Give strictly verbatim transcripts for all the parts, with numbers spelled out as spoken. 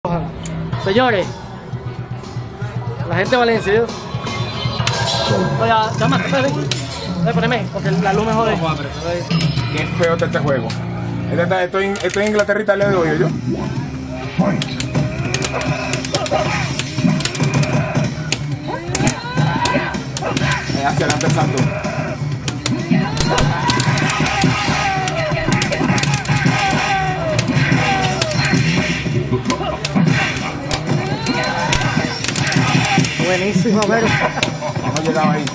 Señores, la gente de Valencia, ¿yo? No, ya, ya más, déjame ponerme, porque la luz me jode. Qué feo está este juego. Estoy en, estoy en Inglaterra, Italia de hoy, yo. Hacia adelante salto. Buenísimo, pero no llegaba ahí.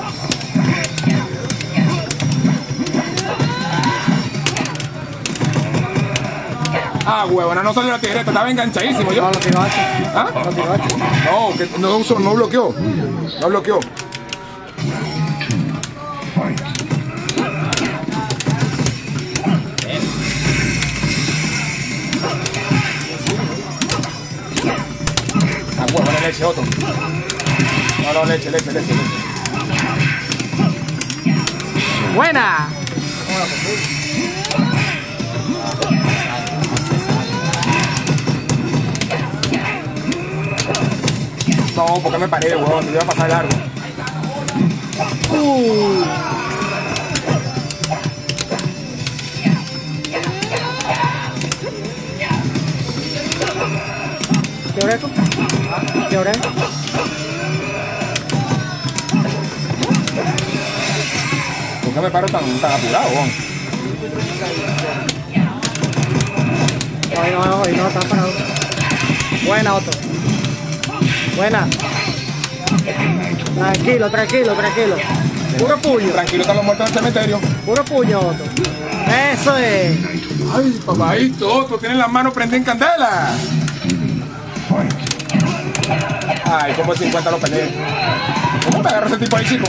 Ah, huevona, no salió la tijereta, estaba enganchadísimo yo. No, lo tiró H. ¿Ah? Lo tiró H. No, que no, usó, no bloqueó. No bloqueó. Ah, huevona, leche, otro. No, no, leche, leche, leche, leche. Buena. No, porque me paré, huevón, te iba a pasar largo. Uh. ¿Qué hora es esto? ¿Qué hora es? ¿Por qué me paro tan, tan apurado, huevón? Ay, no, no, no, está parado. Buena, Otto. Buena. Tranquilo, tranquilo, tranquilo. Puro puño. Tranquilo, están los muertos en el cementerio. Puro puño, Otto. Eso es. Ay, papadito, Otto, tienen las manos prendidas en candela. Ay, como cincuenta lo peleé. ¿Cómo me agarró ese tipo ahí, chico?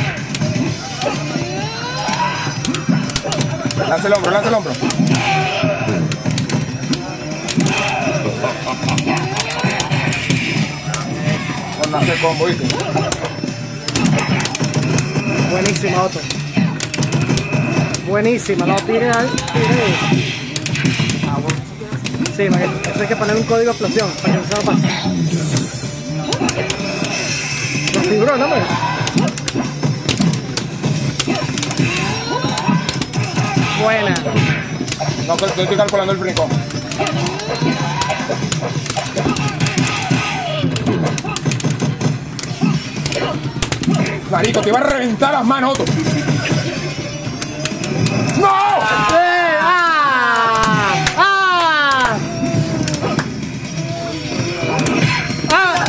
Lanza el hombro, lanza el hombro. No hace combo, ¿viste? Buenísima, Otto. Buenísima, no tire ahí. Tire. Ah, bueno. Sí, eso hay que poner un código de explosión para que no se lo pase. Lo fibró, ¿no, hombre? Buena. No, yo estoy calculando el brincón. Marico, te iba a reventar las manos, Otto. ¡No! ¡Eh! ¡Ah! ¡Ah! ¡Ah!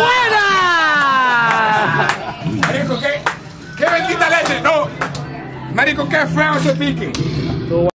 ¡Buena! Marico, qué, qué bendita leche. No. Marico, qué feo ese pique.